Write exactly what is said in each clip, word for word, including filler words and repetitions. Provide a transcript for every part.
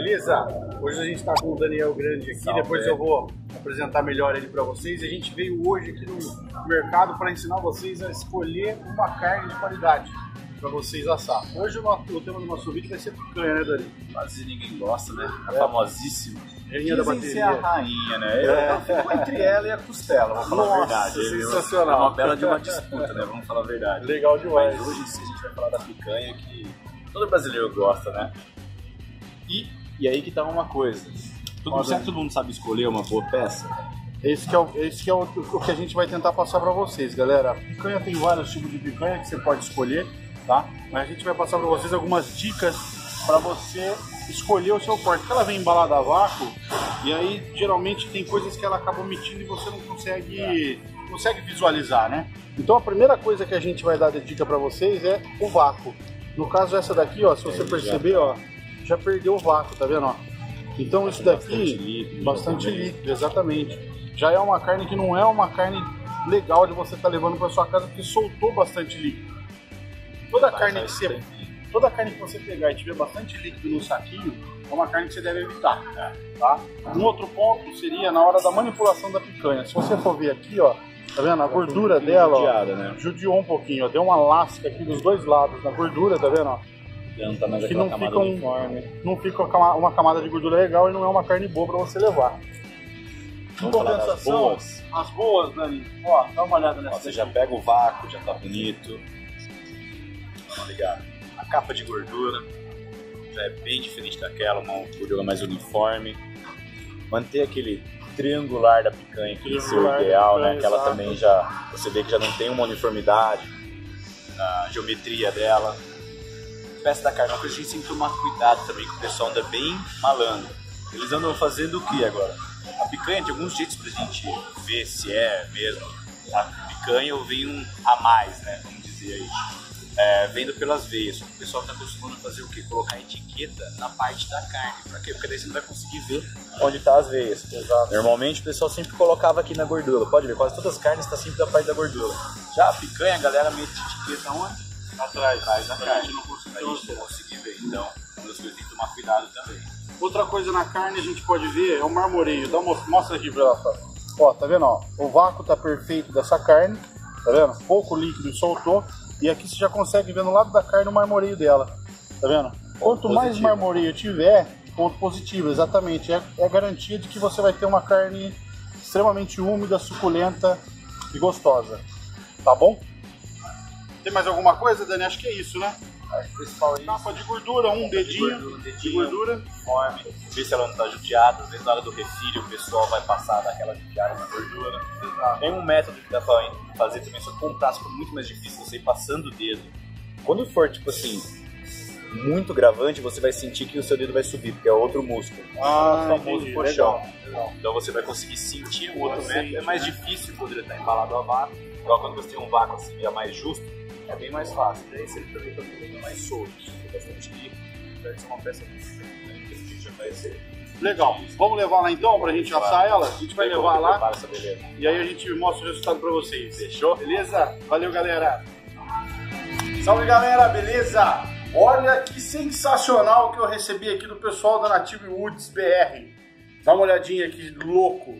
beleza? Hoje a gente está com o Daniel Grande aqui, Salve. Depois eu vou apresentar melhor ele para vocês. A gente veio hoje aqui no mercado para ensinar vocês a escolher uma carne de qualidade para vocês assar. Hoje o, nosso, o tema do nosso vídeo vai ser picanha, né, Dani? Quase ninguém gosta, né? A é. famosíssima. Rainha da bateria. Ser a rainha, né? Eu, é. eu fico entre ela e a costela, vamos falar Nossa, a verdade. Sensacional. É uma bela de uma disputa, né? Vamos falar a verdade. Legal demais. Mas hoje sim, a gente vai falar da picanha que todo brasileiro gosta, né? E, e aí que tá uma coisa. Todo mundo, será que todo mundo sabe escolher uma boa peça? Esse que é, o, esse que é o, o que a gente vai tentar passar para vocês, galera. A picanha tem vários tipos de picanha que você pode escolher, tá? Mas a gente vai passar para vocês algumas dicas para você escolher o seu corte. Porque ela vem embalada a vácuo e aí geralmente tem coisas que ela acaba omitindo e você não consegue, consegue visualizar, né? Então a primeira coisa que a gente vai dar de dica para vocês é o vácuo. No caso essa daqui, ó, se você perceber, ó, já perdeu o vácuo, tá vendo, ó? Então isso daqui, bastante líquido, bastante líquido, exatamente. Já é uma carne que não é uma carne legal de você estar tá levando para sua casa porque soltou bastante líquido. Toda carne que você, toda carne que você pegar e tiver bastante líquido no saquinho, é uma carne que você deve evitar, tá? Um outro ponto seria na hora da manipulação da picanha. Se você for ver aqui, ó, tá vendo? A gordura dela, ó, né? Judiou um pouquinho, ó, deu uma lasca aqui dos dois lados na gordura, tá vendo, ó? Não tá mais que não fica, um, não fica uma camada de gordura legal e não é uma carne boa para você levar. Em compensação, boas. As boas, Dani, ó, dá uma olhada nessa. Ó, você já pega o vácuo, já tá bonito. Tá ligado? A capa de gordura já é bem diferente daquela, uma gordura mais uniforme. Manter aquele triangular da picanha, que é o ideal, né? Aquela exato. Também já, você vê que já não tem uma uniformidade na geometria dela. Peça da carne, uma coisa que a gente tem que tomar cuidado também, que o pessoal anda bem malandro. Eles andam fazendo o que agora? A picanha tem alguns jeitos pra gente ver se é mesmo a picanha ou vem um a mais, né? Vamos dizer aí. É, vendo pelas veias. O pessoal tá acostumando a fazer o quê? Colocar etiqueta na parte da carne. Pra quê? Porque daí você não vai conseguir ver onde tá as veias. Exato. Normalmente o pessoal sempre colocava aqui na gordura. Pode ver, quase todas as carnes estão sempre da parte da gordura. Já a picanha, a galera mete etiqueta onde? Atrás, atrás da carne. A gente não conseguir, conseguir ver. Então, uma das coisas tem que tomar cuidado também. Outra coisa na carne a gente pode ver é o marmoreio. Dá uma, mostra aqui pra ela. Ó, tá vendo? Ó, o vácuo tá perfeito dessa carne. Tá vendo? Pouco líquido soltou. E aqui você já consegue ver no lado da carne o marmoreio dela. Tá vendo? Quanto positivo. Mais marmoreio tiver, ponto positivo, exatamente. É, é a garantia de que você vai ter uma carne extremamente úmida, suculenta e gostosa. Tá bom? Tem mais alguma coisa, Dani? Acho que é isso, né? O principal é capa de gordura, um dedinho de gordura, um dedinho, de gordura. Uniforme, ver se ela não está judiada. Às vezes na hora do refilho o pessoal vai passar daquela judiada na gordura. Exato. Tem um método que dá pra fazer também, só que com um prazo fica muito mais difícil você ir passando o dedo. Quando for tipo assim, muito gravante, você vai sentir que o seu dedo vai subir, porque é outro músculo. Ah, é o famoso colchão. Então você vai conseguir sentir o outro método. É mais difícil quando ele está embalado a vácuo. Igual quando você tem um vácuo assim, é mais justo. É bem mais fácil, daí você também está ficando mais solto, tem bastante líquido, vai ser uma peça muito que a gente já vai ser. Legal, vamos levar lá então pra gente assar ela? A gente vai levar lá essa e aí a gente mostra o resultado pra vocês. Fechou? Beleza? Valeu, galera! Salve, galera, beleza? Olha que sensacional que eu recebi aqui do pessoal da Native Woods B R. Dá uma olhadinha aqui, louco.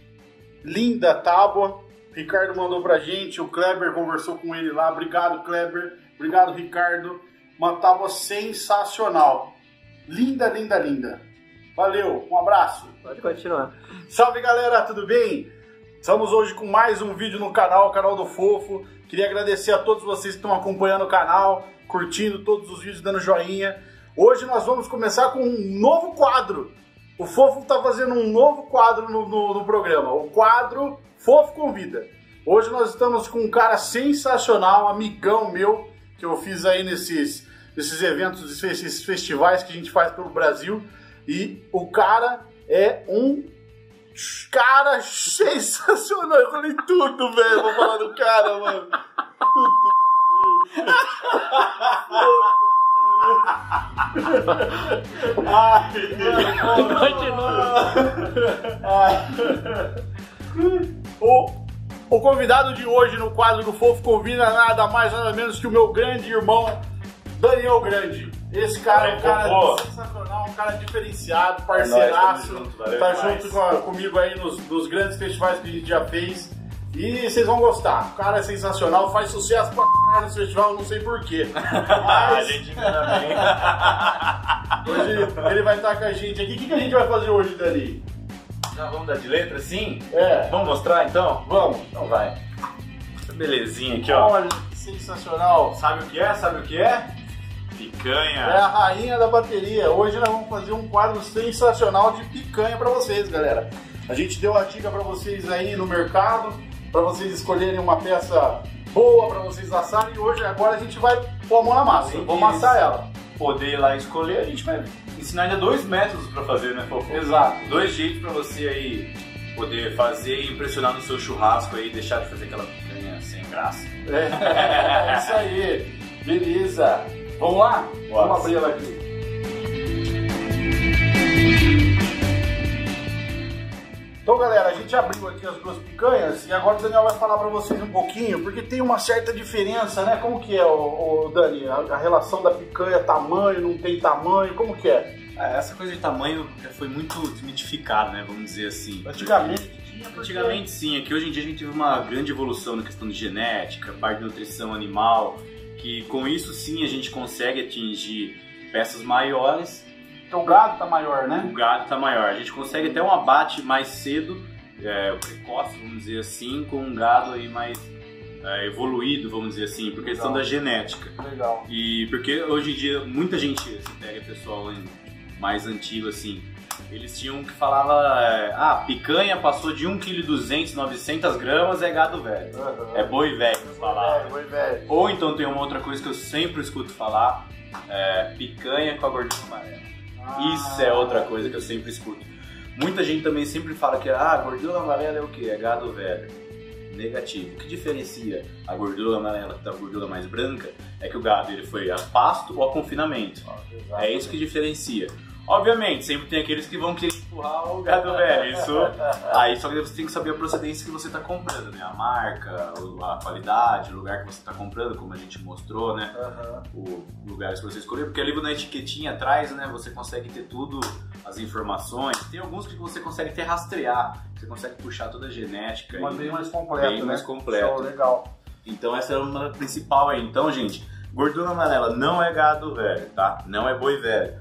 Linda tábua. Ricardo mandou pra gente, o Kleber conversou com ele lá. Obrigado, Kleber. Obrigado, Ricardo. Uma tábua sensacional. Linda, linda, linda. Valeu, um abraço. Pode continuar. Salve, galera, tudo bem? Estamos hoje com mais um vídeo no canal, o canal do Fofo. Queria agradecer a todos vocês que estão acompanhando o canal, curtindo todos os vídeos, dando joinha. Hoje nós vamos começar com um novo quadro. O Fofo está fazendo um novo quadro no, no, no programa. O quadro Fofo Convida. Hoje nós estamos com um cara sensacional, amigão meu, que eu fiz aí nesses, nesses eventos, esses festivais que a gente faz pelo Brasil. E o cara é um cara sensacional. Eu falei tudo, velho. Vou falar do cara, mano. Ai, continua. O, o convidado de hoje no quadro do Fofo Convida nada mais nada menos que o meu grande irmão Daniel Grande. Esse cara é um cara sensacional. um cara diferenciado, parceiraço, é nóis, junto, tá demais. junto com a, comigo aí nos, nos grandes festivais que a gente já fez. E vocês vão gostar. O cara é sensacional, faz sucesso pra caralho nesse festival, não sei porquê. A gente também. Hoje ele vai estar com a gente aqui. O que, que a gente vai fazer hoje, Dani? Já vamos dar de letra, sim? É. Vamos mostrar então? Vamos. Então vai. Essa belezinha aqui, ó. Olha, que sensacional. Sabe o que é? Sabe o que é? Picanha. É a rainha da bateria. Hoje nós vamos fazer um quadro sensacional de picanha pra vocês, galera. A gente deu a dica pra vocês aí no mercado, pra vocês escolherem uma peça boa pra vocês assarem. E hoje, agora, a gente vai pôr a mão na massa. Sim, Vamos amassar ela. Poder ir lá escolher, a gente vai ensinar ainda dois métodos pra fazer, né, Fofo? Exato. Dois jeitos pra você aí poder fazer e impressionar no seu churrasco aí, deixar de fazer aquela picanha sem graça. É, é isso aí. Beleza. Vamos lá? Bora. Vamos abrir ela aqui. Então, galera, a gente abriu aqui as duas picanhas e agora o Daniel vai falar pra vocês um pouquinho, porque tem uma certa diferença, né? Como que é, o, o Dani? A, a relação da picanha, tamanho, não tem tamanho, como que é? É, essa coisa de tamanho já foi muito desmitificada, né, vamos dizer assim. Antigamente tinha, porque... Antigamente sim, é que hoje em dia a gente teve uma grande evolução na questão de genética, parte de nutrição animal, que com isso sim a gente consegue atingir peças maiores. Então o gado tá maior, né? O gado está maior. A gente consegue até um abate mais cedo, é, precoce, vamos dizer assim, com um gado aí mais é, evoluído, vamos dizer assim, por questão Legal. da genética. Legal. E porque hoje em dia muita gente, se pega pessoal mais antigo assim, eles tinham que falava, é, ah, picanha passou de um vírgula duzentos quilos, novecentas gramas, é gado velho. Uhum. É boi velho que falava. É, boi velho. Ou então tem uma outra coisa que eu sempre escuto falar, é, picanha com a gordura amarela. Isso é outra coisa que eu sempre escuto. Muita gente também sempre fala que ah, a gordura amarela é o que? É gado velho. Negativo. O que diferencia a gordura amarela da gordura mais branca é que o gado ele foi a pasto ou a confinamento. Ah, é isso que diferencia. Obviamente, sempre tem aqueles que vão querer empurrar o gado velho. Isso, aí só que você tem que saber a procedência que você está comprando, né? A marca, a qualidade, o lugar que você está comprando, como a gente mostrou, né? Uhum. O lugar que você escolheu, porque ali na etiquetinha atrás, né? Você consegue ter tudo, as informações. Tem alguns que você consegue até rastrear, você consegue puxar toda a genética. Uma bem mais completa, bem né? mais completa. Show, legal. Então essa é uma principal aí. Então, gente, gordura amarela não é gado velho, tá? Não é boi velho.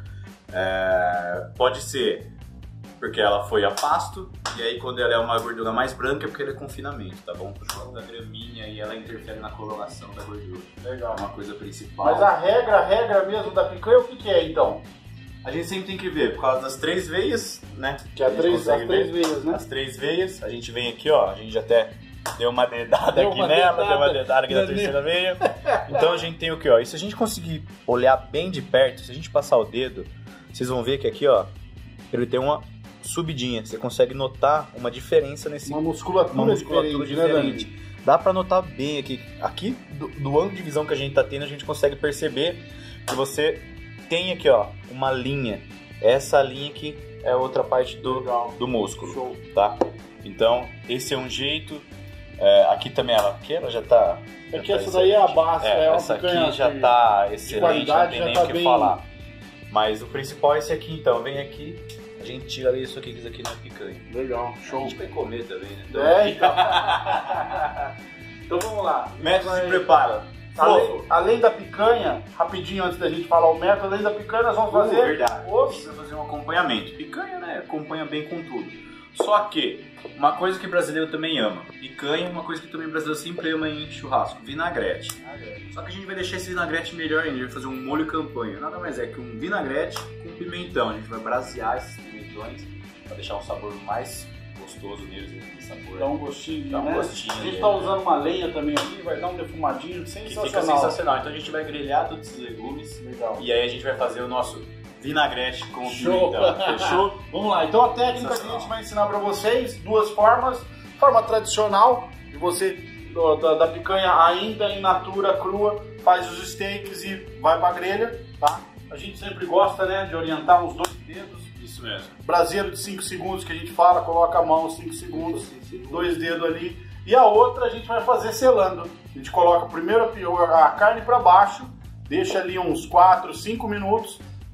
É, pode ser porque ela foi a pasto, e aí quando ela é uma gordura mais branca é porque ela é confinamento, tá bom? Por causa da graminha e ela interfere na coloração da gordura. Legal. É uma coisa principal. Mas a regra, a regra mesmo da picanha, o que, que é então? A gente sempre tem que ver, por causa das três veias, né? Que é A gente três, consegue as três ver veias, né? As três veias, a gente vem aqui, ó, a gente até deu uma dedada Deu aqui uma nela, dedada. deu uma dedada aqui na Deu- terceira veia. Então a gente tem o que, ó? E se a gente conseguir olhar bem de perto, se a gente passar o dedo, vocês vão ver que aqui, ó, ele tem uma subidinha. Você consegue notar uma diferença nesse... Uma musculatura, uma musculatura diferente, diferente. né, Dani? Dá pra notar bem aqui. Aqui, do, do ângulo de visão que a gente tá tendo, a gente consegue perceber que você tem aqui, ó, uma linha. Essa linha aqui é outra parte do, do músculo. Show. Tá? Então, esse é um jeito. É, aqui também ela, aqui ela já tá... É já que tá essa daí é a excelente. base, É, é uma essa picanha aqui já de- tá excelente, não qualidade, tem já nem tá o que bem- falar. Mas o principal é esse aqui, então. Vem aqui, a gente tira isso aqui, que isso aqui não é picanha. Legal, A show. gente vai comer também, né? Então, É, então. Então vamos lá. método de preparo. Além, Fofo. além da picanha, rapidinho antes da gente falar o método, além da picanha nós vamos Uh, fazer verdade. A gente os... vai fazer um acompanhamento. Picanha, né? Acompanha bem com tudo. Só que, uma coisa que brasileiro também ama. Picanha é uma coisa que também brasileiro sempre ama em churrasco. Vinagrete. Só que a gente vai deixar esse vinagrete melhor ainda. A gente vai fazer um molho campanha. Nada mais é que um vinagrete com pimentão. A gente vai brasear esses pimentões para deixar um sabor mais gostoso neles. Esse sabor. Dá um gostinho, Dá um né? gostinho, A gente né? tá usando uma lenha também aqui, vai dar um defumadinho Que fica sensacional. sensacional. Então a gente vai grelhar todos esses legumes. Legal. E aí a gente vai fazer o nosso vinagrete com Show. pimentão. Fechou? Vamos lá, então a técnica que a gente vai ensinar pra vocês, duas formas. Forma tradicional, de você, do- da, da picanha ainda in natura, crua, faz os steaks e vai pra grelha, tá? A gente sempre gosta, né, de orientar uns dois dedos. Isso mesmo. Braseiro de cinco segundos que a gente fala, coloca a mão cinco segundos, dois dedos ali. E a outra a gente vai fazer selando. A gente coloca primeiro a carne para baixo, deixa ali uns quatro, cinco minutos,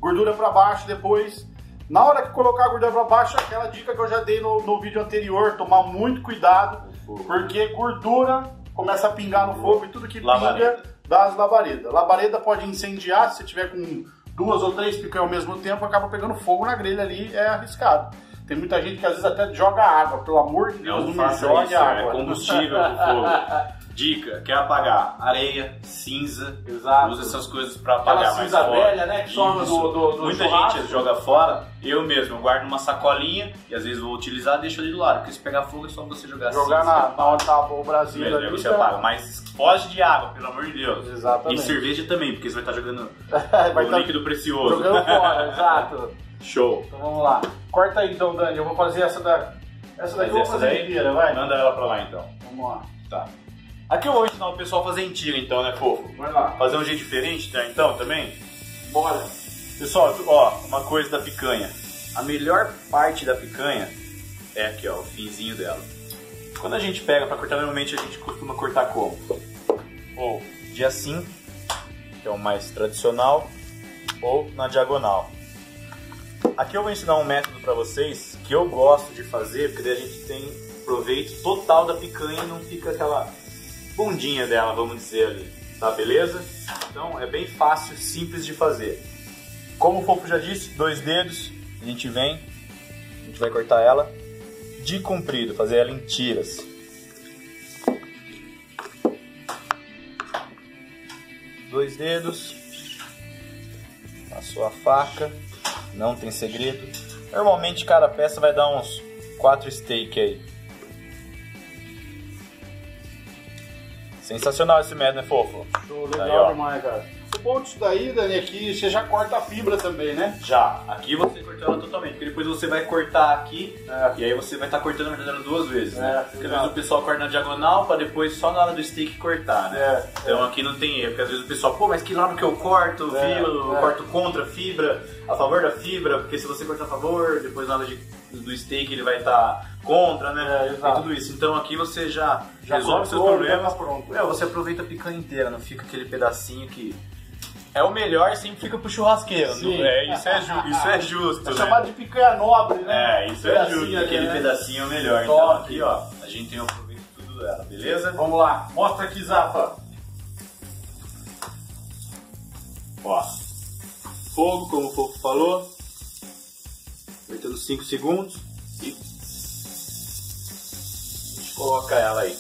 Gordura para baixo depois. Na hora que colocar a gordura para baixo, aquela dica que eu já dei no, no vídeo anterior, tomar muito cuidado, porque gordura começa a pingar no fogo e tudo que Labareda. pinga dá as labaredas. Labareda pode incendiar, se você tiver com duas ou três picanhas ao mesmo tempo, acaba pegando fogo na grelha ali, é arriscado. Tem muita gente que às vezes até joga água, pelo amor de Deus, não, não me jogue isso, água. É combustível pro fogo. Dica, quer apagar areia, cinza, Exato. usa essas coisas pra apagar Aquela mais cinza fora. velha, né, que sobra Isso. do, do, do Muita churrasco. gente joga fora, eu mesmo, eu guardo numa sacolinha e às vezes vou utilizar e deixo ali do lado, porque se pegar fogo é só você jogar Jogar cinza. na, na onde tá o Brasil Mesmo, aí ali, você tá? apaga, mas foge de água, pelo amor de Deus. Exatamente. E cerveja também, porque você vai estar jogando Vai o tá líquido precioso. jogando fora, exato. Show. Então vamos lá. Corta aí então, Dani, eu vou fazer essa da... Essa daqui eu vou Essa fazer daí? inteira, vai. Manda ela pra lá então. Vamos lá. Tá. Aqui eu vou ensinar o pessoal a fazer em tira então, né, fofo? Vai lá. Fazer um jeito diferente, tá, então, também? Bora. Pessoal, ó, uma coisa da picanha. A melhor parte da picanha é aqui, ó, o finzinho dela. Quando a gente pega pra cortar, normalmente a gente costuma cortar como? Ou de assim, que é o mais tradicional, ou na diagonal. Aqui eu vou ensinar um método pra vocês que eu gosto de fazer, porque daí a gente tem proveito total da picanha e não fica aquela bundinha dela, vamos dizer ali, tá beleza? Então é bem fácil, simples de fazer. Como o Fofo já disse, dois dedos, a gente vem, a gente vai cortar ela de comprido, fazer ela em tiras. Dois dedos, passou a faca, não tem segredo. Normalmente cada peça vai dar uns quatro steak aí. Sensacional esse método, né, Fofo? Show, Tá legal aí, ó. demais, cara. O bom disso daí, Dani, é que você já corta a fibra também, né? Já, aqui você cortou ela totalmente, porque depois você vai cortar aqui, É. e aí você vai estar cortando na verdade duas vezes, né? É, Porque às exato. vezes o pessoal corta na diagonal pra depois só na hora do steak cortar, né? É, Então aqui não tem erro, porque às vezes o pessoal, pô, mas que lado que eu corto? É, Fibra, eu é. corto contra a fibra, a favor da fibra, porque se você cortar a favor, depois na hora de, do steak ele vai estar contra, né? É, exato. E tudo isso. Então aqui você já, Já resolve seus cortou, problemas. já tá pronto. É, você aproveita a picanha inteira, não fica aquele pedacinho que... É o melhor, sempre fica pro churrasqueiro. Sim. Não é, isso, é ju, isso é justo, É né? chamado de picanha nobre, né? É, isso é Pedacinho justo, ali, aquele né? pedacinho é o melhor. Top. Então aqui, ó, a gente tem o proveito de tudo dela, beleza? Vamos lá, mostra aqui, Zafa. Ó, fogo, como o Fofo falou, apertando cinco segundos e a gente coloca ela aí.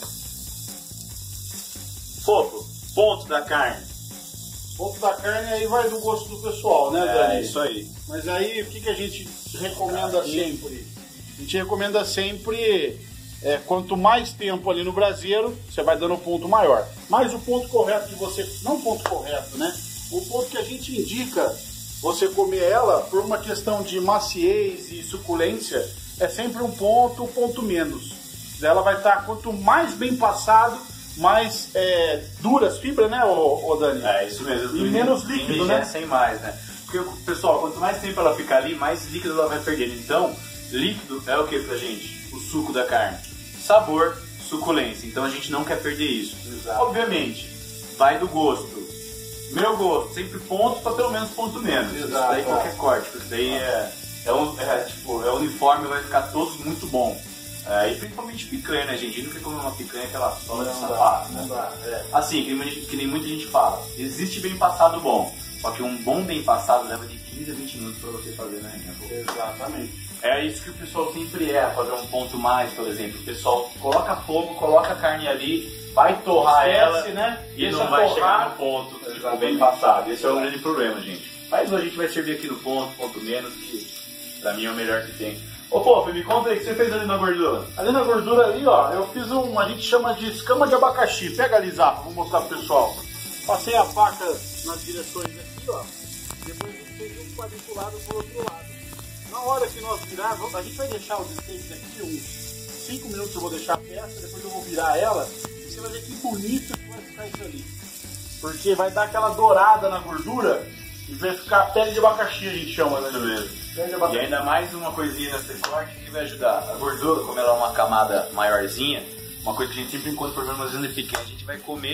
Fofo, ponto da carne. Ponto da carne aí vai do gosto do pessoal, né, É, Dani? isso aí. Mas aí, o que, que a gente recomenda sempre? A gente recomenda sempre, é, quanto mais tempo ali no braseiro, você vai dando um ponto maior. Mas o ponto correto de você, não o ponto correto, né? O ponto que a gente indica você comer ela, por uma questão de maciez e suculência, é sempre um ponto, um ponto menos. Ela vai estar, quanto mais bem passado, mais é, duras fibras, né, ô, ô Dani? É, isso mesmo. E menos líquido, né? Sem mais, né? Porque, pessoal, quanto mais tempo ela ficar ali, mais líquido ela vai perdendo. Então, líquido é o que pra gente? O suco da carne. Sabor, suculência. Então a gente não quer perder isso. Exato. Obviamente, vai do gosto. Meu gosto, sempre ponto para pelo menos ponto menos. Exato. Isso daí qualquer corte. Isso daí é, é, um, é, tipo, é uniforme, vai ficar todos muito bom. É, e principalmente picanha, né, gente? A gente não quer comer uma picanha que ela sola de sapato, né? Não dá, é. Assim, que nem, que nem muita gente fala, existe bem passado bom, só que um bom bem passado leva de quinze a vinte minutos pra você fazer, né, minha boca? Exatamente. É isso que o pessoal sempre é, fazer um ponto mais, por exemplo. O pessoal coloca fogo, coloca a carne ali, vai torrar ela, Esquece, né? e Deixa não vai torrar. chegar no ponto tipo, Exatamente. bem passado. Esse é o grande problema, gente. Mas a gente vai servir aqui no ponto, ponto menos, que pra mim é o melhor que tem. Ô, pô, me conta aí o que você fez ali na gordura. Ali na gordura ali, ó, eu fiz um, a gente chama de escama de abacaxi. Pega ali, Zapa, vou mostrar pro pessoal. Passei a faca nas direções aqui, ó. Depois eu fiz um quadriculado pro outro lado. Na hora que nós virarmos, a gente vai deixar os steaks aqui uns cinco minutos, eu vou deixar a peça, depois eu vou virar ela. E você vai ver que bonito que vai ficar isso ali. Porque vai dar aquela dourada na gordura e vai ficar pele de abacaxi, a gente chama, né? Isso mesmo. Pele de E abacaxi. ainda mais uma coisinha nesse corte que vai ajudar. A gordura, como ela é uma camada maiorzinha, uma coisa que a gente sempre encontra problemas de picanha, a gente vai comer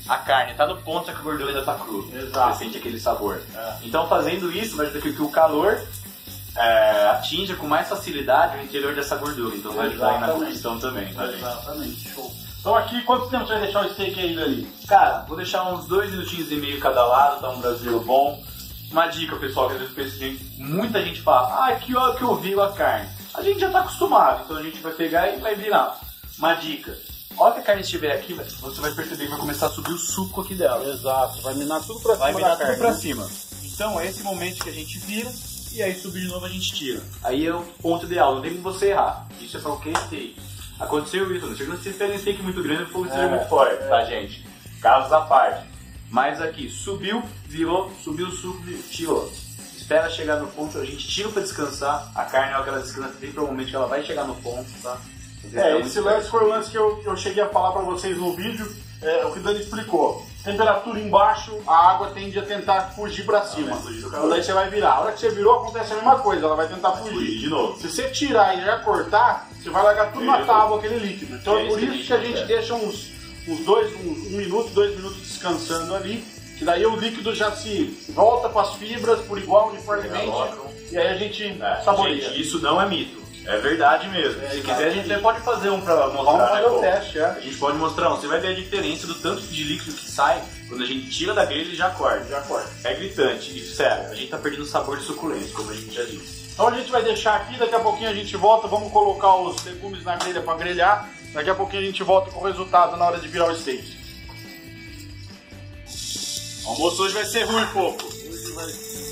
a carne tá no ponto, só que a gordura ainda tá crua. Exato. Você sente aquele sabor. É. Então fazendo isso, vai fazer com que o calor é, atinja com mais facilidade o interior dessa gordura. Então vai ajudar aí na cocção também, tá, gente? Exatamente, show. Então aqui, quanto tempo você vai deixar o steak aí, Dani? Cara, vou deixar uns dois minutinhos e meio cada lado, tá um brasileiro bom. Uma dica, pessoal, que às vezes pensa, muita gente fala, ah, que hora que eu viro a carne. A gente já tá acostumado, então a gente vai pegar e vai virar. Uma dica, a hora que a carne estiver aqui, você vai perceber que vai começar a subir o suco aqui dela. Exato, vai minar tudo pra cima. Vai minar da tudo carne, pra né? cima. Então é esse momento que a gente vira e aí subir de novo a gente tira. Aí é o ponto ideal, não tem como você errar. Isso é pra qualquer steak. Aconteceu isso, não chega se você pega um steak muito grande, o fogo seja É, muito forte, é. tá, gente? Casos à parte. Mas aqui, subiu, virou, subiu o suco, tirou. Espera chegar no ponto, a gente tira pra descansar. A carne, na hora que ela descansa, tem provavelmente que ela vai chegar no ponto, tá? É, esse lance foi o lance que eu, que eu cheguei a falar pra vocês no vídeo, é, o que o Dani explicou. Temperatura embaixo, a água tende a tentar fugir pra cima. vai fugir do calor. Então daí você vai virar. A hora que você virou, acontece a mesma coisa, ela vai tentar fugir. Fugir de novo. Se você tirar e já cortar, você vai largar tudo na Isso. tábua, aquele líquido. Então É é isso por que isso a gente que a gente quer. deixa uns, uns dois, uns, um minuto, dois minutos descansando ali, que daí o líquido já se volta para as fibras por igual, uniformemente, e aí a gente É, saboreia. gente, isso não é mito. É verdade mesmo. É, Se exatamente. quiser, a gente até pode fazer um pra mostrar. Vamos né, fazer o pô? teste, é. A gente pode mostrar um. Você vai ver a diferença do tanto de líquido que sai quando a gente tira da grelha e já corta. Já corta. É gritante. E sério, a gente tá perdendo o sabor de suculência, como a gente já disse. Então a gente vai deixar aqui, daqui a pouquinho a gente volta, vamos colocar os legumes na grelha para grelhar. Daqui a pouquinho a gente volta com o resultado na hora de virar o steak. O almoço hoje vai ser ruim, fofo. Hoje vai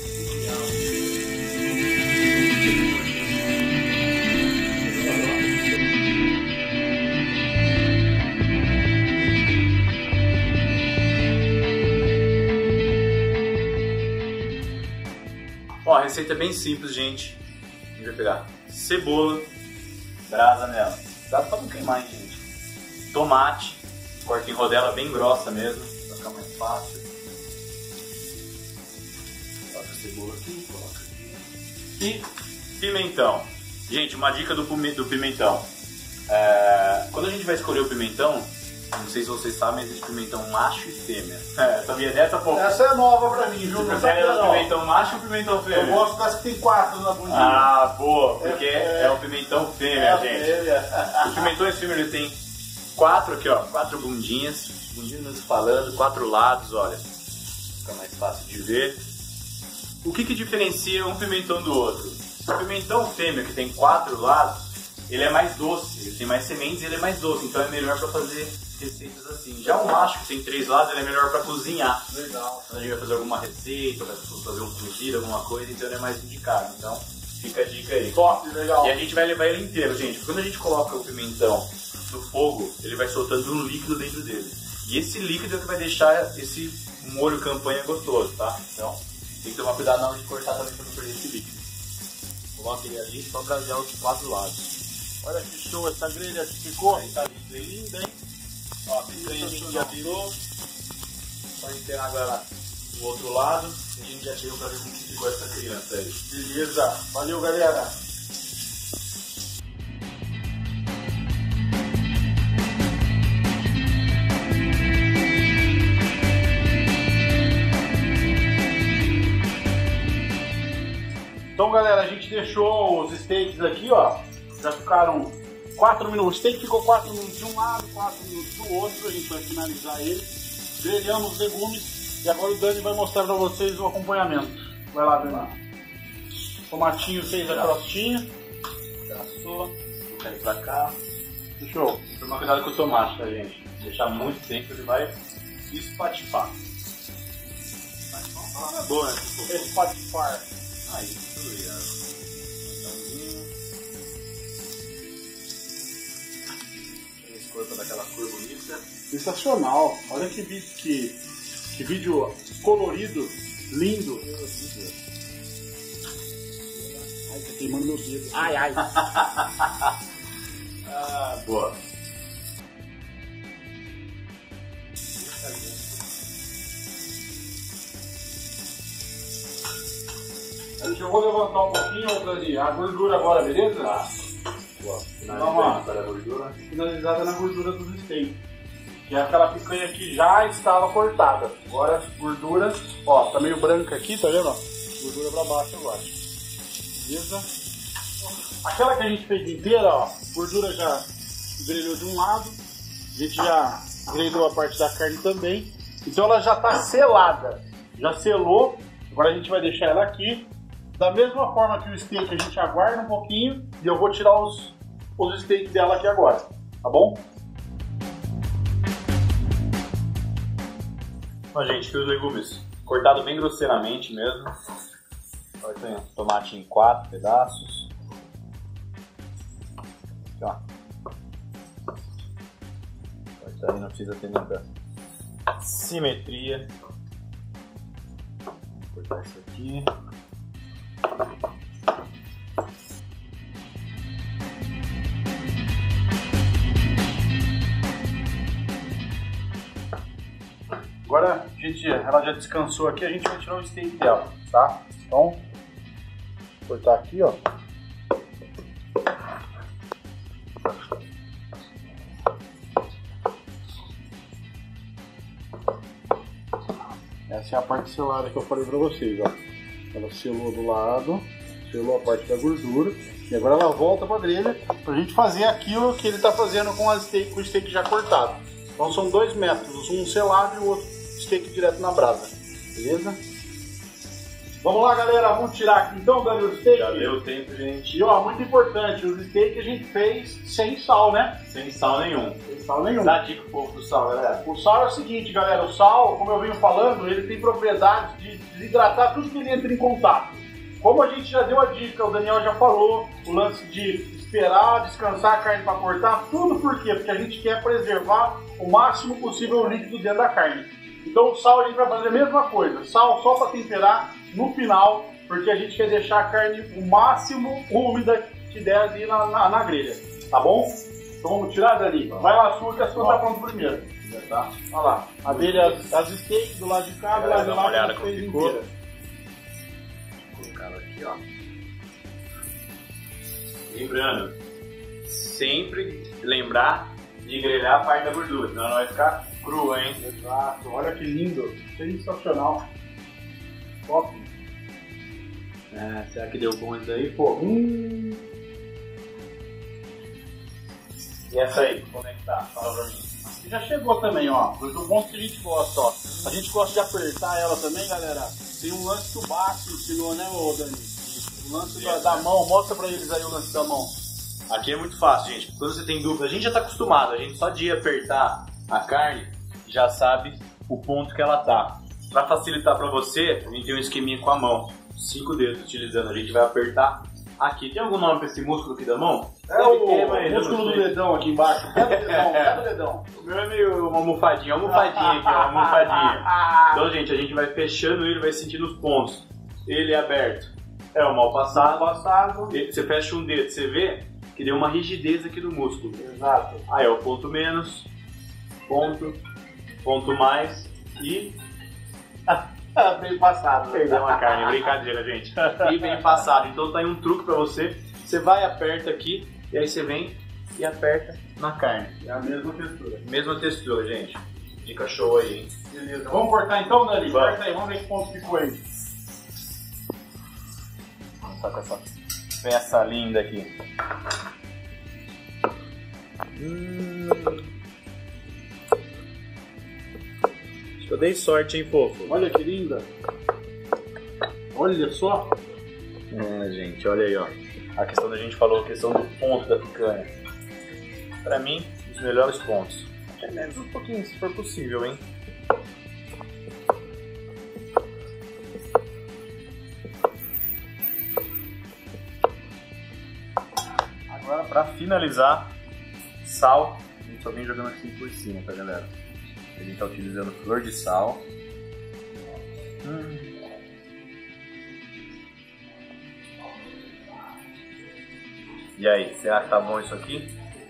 Ó, a receita é bem simples, gente. A gente vai pegar cebola, brasa nela. Dá pra não queimar, hein, gente. Tomate, corta em rodela bem grossa mesmo, pra ficar mais fácil. Coloca a cebola aqui, coloca aqui. E pimentão. Gente, uma dica do, do pimentão. É, quando a gente vai escolher o pimentão, não sei se vocês sabem, mas existe pimentão macho e fêmea. É, sabia dessa, pô? Essa é nova pra mim, viu? Você Não prefere sabia o não. pimentão macho ou pimentão fêmea? Eu gosto das que tem quatro na bundinha. Ah, boa, porque É, é, é. o pimentão É fêmea, a gente. fêmea. Os pimentões fêmea, ele tem quatro aqui, ó, quatro bundinhas, bundinhas mesmo falando, quatro lados, olha, fica mais fácil de ver. O que que diferencia um pimentão do outro? O pimentão fêmea, que tem quatro lados, ele é mais doce, ele tem mais sementes e ele é mais doce, então é melhor para fazer receitas assim. Já o macho, que tem três lados, ele é melhor para cozinhar. Legal. Quando a gente vai fazer alguma receita, vai fazer um cozido, alguma coisa, então ele é mais indicado. Então, fica a dica aí. Top, legal. E a gente vai levar ele inteiro, gente. Quando a gente coloca o pimentão no fogo, ele vai soltando um líquido dentro dele. E esse líquido é que vai deixar esse molho campanha gostoso, tá? Então, tem que tomar cuidado na hora de cortar também para não perder esse líquido. Coloca ele ali só para brasear os quatro lados. Olha que show essa grelha que ficou. Aí tá lindo, bem linda, hein? Ó, a picanha a gente já virou. Só enterrar agora o outro lado. E a gente já chega para ver como que ficou essa criança aí. Beleza. Valeu, galera. Então, galera, a gente deixou os steaks aqui, ó. Já ficaram quatro minutos. O steak ficou quatro minutos de um lado, quatro minutos do outro. A gente vai finalizar ele. Grelhamos os legumes. E agora o Dani vai mostrar pra vocês o acompanhamento. Vai lá, Dani. Tomatinho fez a crostinha. Traçou. Vou cair pra cá. Show. Tomar cuidado com o tomate, tá, gente? Deixar muito tempo, ele vai espatifar. Mas uma palavra boa, né? Espatifar. Ah, isso aí, ó. Esse corpo daquela cor bonita. Sensacional. Olha que vídeo, que, que vídeo colorido, lindo. Ai, tá queimando meus dedos. Ai, ai. Ah, boa. Deixa eu vou levantar um pouquinho, Dani, a gordura agora, beleza? Tá. Boa. Dá uma Para a gordura. finalizada na gordura do steak. que é aquela picanha que já estava cortada. Agora as gorduras, ó, tá meio branca aqui, tá vendo? Ó, gordura pra baixo agora. Beleza? Aquela que a gente fez inteira, ó, gordura já grelhou de um lado, a gente já grelhou a parte da carne também. Então ela já tá selada, já selou. Agora a gente vai deixar ela aqui. Da mesma forma que o steak, a gente aguarda um pouquinho e eu vou tirar os, os steaks dela aqui agora, tá bom? Ó, gente, aqui os legumes cortado bem grosseiramente mesmo. Corta tomate em quatro pedaços. Aqui, ó. Corta aí, não precisa ter muita simetria. Vou cortar isso aqui. Agora, gente, ela já descansou aqui, a gente vai tirar o steak dela, tá? Então, vou cortar aqui, ó. Essa é a parte selada que eu falei pra vocês, ó. Ela selou do lado, selou a parte da gordura, e agora ela volta pra grelha pra gente fazer aquilo que ele tá fazendo com, a steak, com o steak já cortado. Então são dois métodos, um selado e o outro steak direto na brasa, beleza? Vamos lá, galera, vamos tirar aqui então, Dani, o steak. Já deu tempo, gente. E ó, muito importante, os steaks a gente fez sem sal, né? Sem sal nenhum. Sem sal nenhum. Dá dica um pouco do sal, galera. O sal é o seguinte, galera, o sal, como eu venho falando, ele tem propriedade de desidratar tudo que ele entra em contato. Como a gente já deu a dica, o Daniel já falou, o lance de esperar, descansar a carne para cortar, tudo por quê? Porque a gente quer preservar o máximo possível o líquido dentro da carne. Então o sal a gente vai fazer a mesma coisa, sal só para temperar no final, porque a gente quer deixar a carne o máximo úmida que der ali na, na, na grelha, tá bom? Então vamos tirar, Dani? Vai lá a sua, que a sua tá pronta primeiro. Já tá? Olha lá, a dele, as, as steaks do lado de cá, do lado de lá, a gente fez inteira. Vou colocar ela aqui, ó. Lembrando, sempre lembrar de grelhar a parte da gordura, senão ela vai ficar crua, hein? Exato, olha que lindo, sensacional. Top. É, será que deu bom isso daí, pô? Hum. E essa aí, como é que tá? Fala pra mim. E já chegou também, ó. Do ponto que a gente gosta, ó. A gente gosta de apertar ela também, galera. Tem um lance que o Baixo ensinou, né, ô Dani? O lance da, da mão, mostra pra eles aí o lance da mão. Aqui é muito fácil, gente. Quando você tem dúvida, a gente já tá acostumado. A gente só de apertar a carne já sabe o ponto que ela tá. Pra facilitar pra você, a gente tem um esqueminha com a mão. Cinco dedos utilizando. A gente vai apertar aqui. Tem algum nome pra esse músculo aqui da mão? É o ter, músculo do dedão aqui embaixo. Pega o dedão, pega o dedão. O meu é meio uma almofadinha, uma almofadinha aqui, uma almofadinha. Então, gente, a gente vai fechando ele, vai sentindo os pontos. Ele é aberto. É o mal passado. Mal passado. Você fecha um dedo, você vê que deu uma rigidez aqui no músculo. Exato. Aí é o ponto menos, ponto, ponto mais e... bem passado. Perdeu uma carne, brincadeira, gente. E bem passado. Então tá aí um truque pra você. Você vai, aperta aqui, e aí você vem e aperta na carne. É a mesma textura. Mesma textura, gente. Fica show aí, hein? Beleza. Vamos cortar então, Dani? Vamos. Corta aí, vamos ver que ponto ficou aí. Vamos começar com essa peça linda aqui. Hum... Acho que eu dei sorte, hein, fofo? Olha que linda. Olha só. É, gente, olha aí, ó. A questão da gente falou, a questão do ponto da picanha. Pra mim, os melhores pontos. Até menos um pouquinho, se for possível, hein? Agora, pra finalizar, sal. A gente só vem jogando assim por cima, tá, galera? A gente tá utilizando flor de sal. Hum. E aí, será que tá bom isso aqui?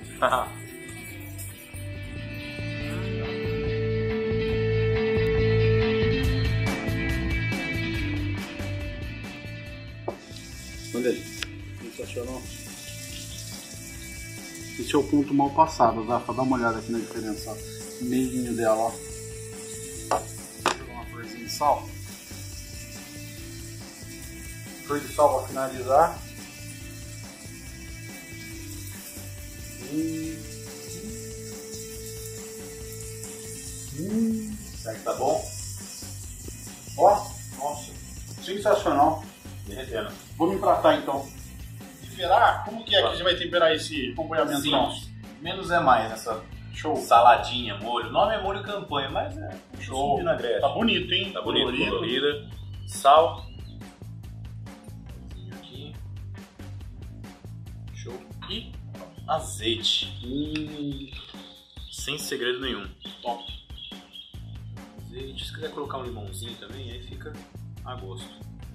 Olha aí, sensacional. Esse é o ponto mal passado, Zafa, dá uma olhada aqui na diferença. meinho dela, ó. Vou jogar uma florzinha de sal. Flor de sal para finalizar. Hum. Hum. Será que tá bom? Ó, nossa, sensacional. Derretendo. Vamos empratar então. Temperar? Como que é que a gente vai temperar esse acompanhamento Sim. nosso? Menos é mais nessa Show. saladinha, molho. O nome é molho campanha, mas é Show. vinagrete. Tá bonito, hein? Tá bonito, Colorido. colorida. Sal. Aqui. Show. E azeite. Hum, Sem segredo nenhum. top. Azeite. Se quiser colocar um limãozinho também, aí fica a gosto.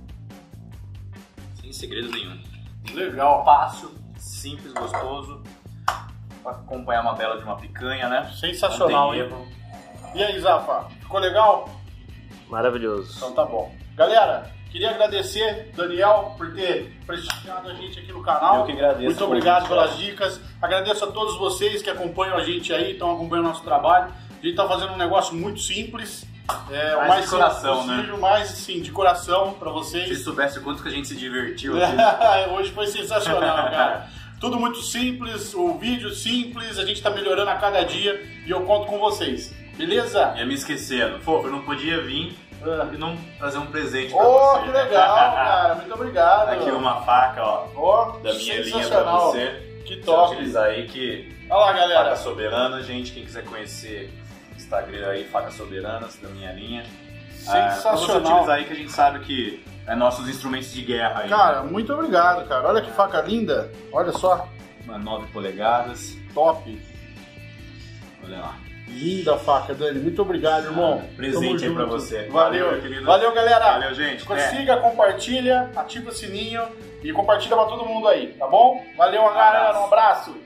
Sem segredo nenhum. Legal. Fácil, simples, gostoso. Pra acompanhar uma bela de uma picanha, né? Sensacional, Não tem hein? erro. E aí, Zafa? Ficou legal? Maravilhoso. Então tá bom. Galera, queria agradecer o Daniel por ter prestigiado a gente aqui no canal. Eu que agradeço. Muito obrigado pelas dicas. Agradeço a todos vocês que acompanham a gente aí, estão acompanhando o nosso trabalho. A gente tá fazendo um negócio muito simples. É, Mais o mais de coração, simples possível, mais sim, de coração pra vocês. Se soubesse o quanto que a gente se divertiu aqui. Hoje foi sensacional, cara. Tudo muito simples, o vídeo simples, a gente tá melhorando a cada dia e eu conto com vocês. Beleza? Ia me esquecendo. Fofo, eu não podia vir e não trazer um presente pra Oh, você. que legal, cara. Muito obrigado. Aqui uma faca, ó, Ó, da minha linha pra sensacional. você. Que Você top. utilizar aí que... Olha lá, galera. Faca Soberana, gente. Quem quiser conhecer o Instagram aí, Faca Soberanas, da minha linha. Ah, pra você Sensacional. utilizar aí que a gente sabe que é nossos instrumentos de guerra aí. Cara, muito obrigado, cara. Olha que faca linda. Olha só. Uma nove polegadas. Top. Olha lá. Linda faca, Dani. Muito obrigado, irmão. Ah, presente Tamo aí pra junto. você. Valeu. Valeu, querido. Valeu, galera. Valeu, gente. Siga, compartilha, ativa o sininho e compartilha pra todo mundo aí, tá bom? Valeu, galera. Um abraço.